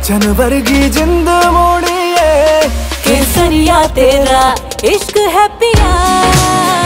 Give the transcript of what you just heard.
जानवर की जिंद मोड़िए, केसरिया तेरा इश्क है पिया।